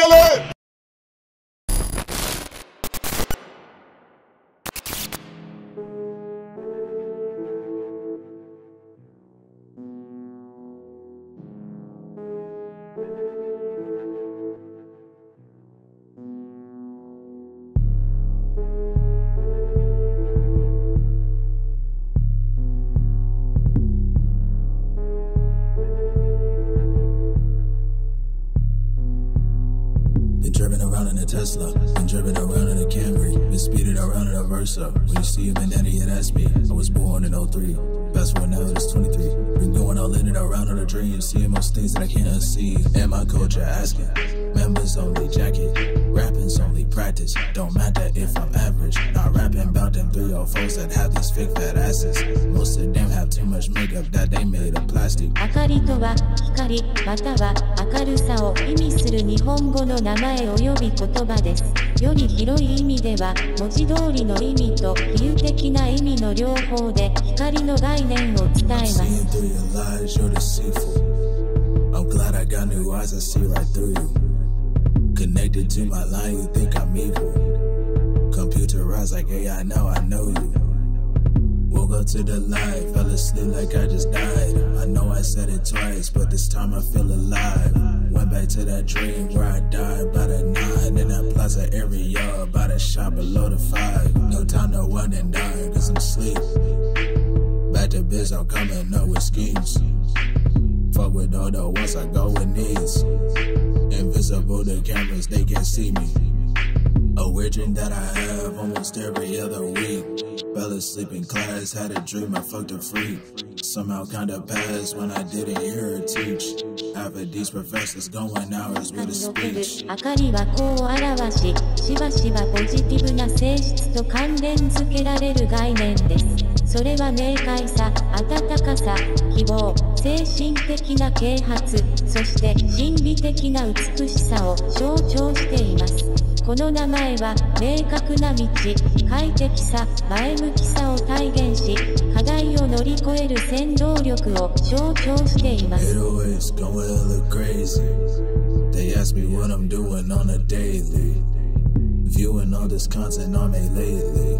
kill it! Been driving around in a Tesla, been driving around in a Camry, been speeding around in a Versa. When you see a bandana, you'd ask me. I was born in '03, fast forward now it's 23. Been going all in and around on a dream, seeing most things that I can't unsee. And my culture asking, members only jacket, rapping's only practice. Don't matter if I'm average, not rapping about them 304s that have these fake fat asses. Most of them have too much makeup that they made of plastic. 明かりとは光または明るさを意味する日本語の名前及び言葉です。より広い意味では文字通りの意味と比喩的な意味の両方で光の概念を伝えます。 Seeing through your lies, you're deceitful. I'm glad I got new eyes, I see right through you. Connected to my line, you think I'm evil. Computerized like AI, now I know you. Woke up to the light, fell asleep like I just died. I know I said it twice, but this time I feel alive. Went back to that dream where I died by the 9 in that plaza area, by the shop below the 5. No time to run and die, cause I'm asleep. Back to biz, I'm coming up with schemes. Fuck with all the ones I go with needs. Invisible to cameras, they can't see me. A weird dream that I have almost every other week. Fell asleep in class, had a dream I fucked a freak. Somehow kinda passed when I didn't hear her teach. Half of these professors going hours with a speech. 明かりはこう表し、しばしばポジティブな性質と関連づけられる概念です。それは明快さ、温かさ、希望、精神的な啓発、そして心理的な美しさを象徴しています。この名前は明確な道、快適さ、前向きさを体現し、課題を乗り越える先導力を象徴しています。 808's going hella crazy. They ask me what I'm doing on a daily. Viewing all this content on me lately.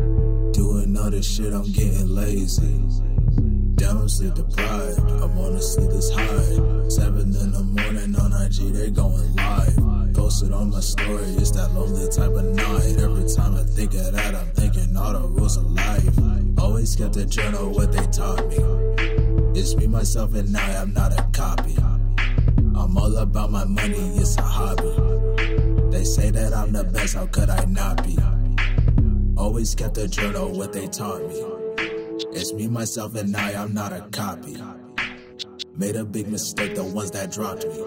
Doing all this shit, I'm getting lazy. Damn, I'm sleep deprived. I wanna sleep this high. 7 in the morning on IG, they going live. Posted on my story, it's that lonely type of night. Every time I think of that, I'm thinking all the rules of life. Always kept a journal, what they taught me. It's me, myself, and I, I'm not a copy. I'm all about my money, it's a hobby. They say that I'm the best, how could I not be? Always kept a journal, what they taught me. It's me, myself, and I, I'm not a copy. Made a big mistake, the ones that dropped me.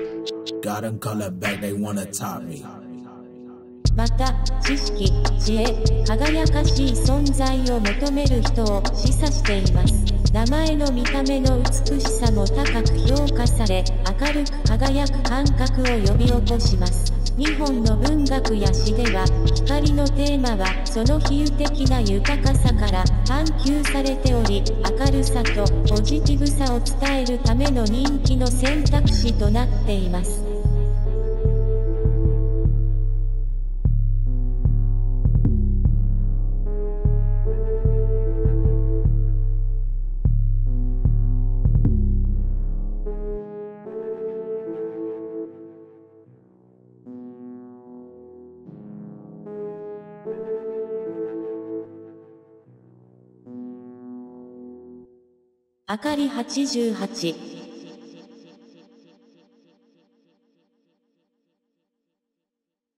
Got them calling back, they wanna top me. また、知識、知恵、輝かしい存在を求める人を示唆しています。名前の見た目の美しさも高く評価され、明るく輝く感覚を呼び起こします。日本の文学や詩では、光のテーマはその比喩的な豊かさから探求されており、明るさとポジティブさを伝えるための人気の選択肢となっています。あかり88